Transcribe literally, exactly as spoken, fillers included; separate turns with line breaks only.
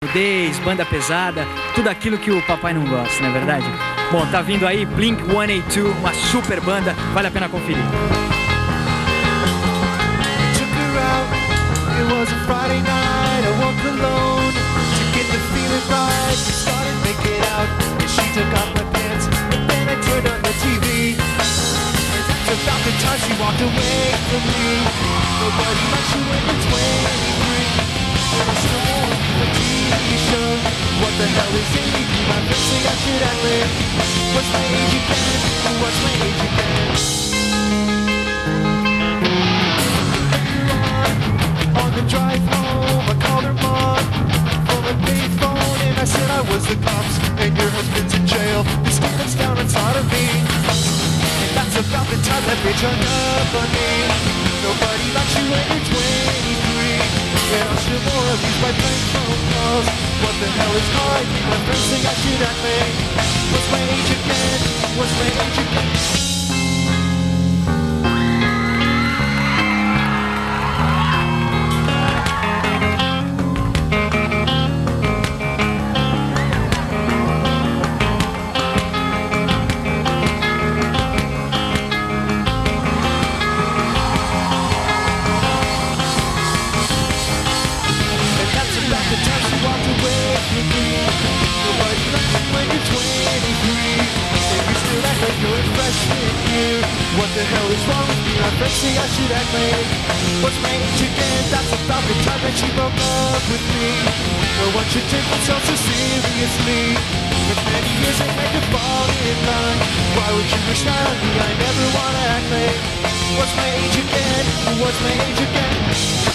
surdez, banda pesada, tudo aquilo que o papai não gosta, não é verdade? Bom, tá vindo aí Blink one eighty-two, uma super banda, vale a pena conferir.
Took her out, it was a Friday night, I walked alone to get the feeling right. We started making out, and she took off my pants, and then I turned on the T V. About the time she walked away from me. Nobody likes you when you're twenty-three. And I still want a T V show. What the hell is eighty-three? My friends say I should act like what's my age again? What's my age again? On the drive home, I called her mom from a payphone, and I said I was the cops, and your husband's in jail. This kid's down inside of me. That's about the time that bitch hung up on me. Nobody likes you when you're twenty-three. And I'll still more abused by prank phone calls. What the hell is hard? My friends think I should act like what's my age again? What's my age again? What the hell is wrong with me? My friends say I should act like what's my age again? That's about the time that she broke up with me. No one should take themselves so seriously. With many years I had to fall in line. Why would you wish that on me? I never wanna act like what's my age again? What's my age again?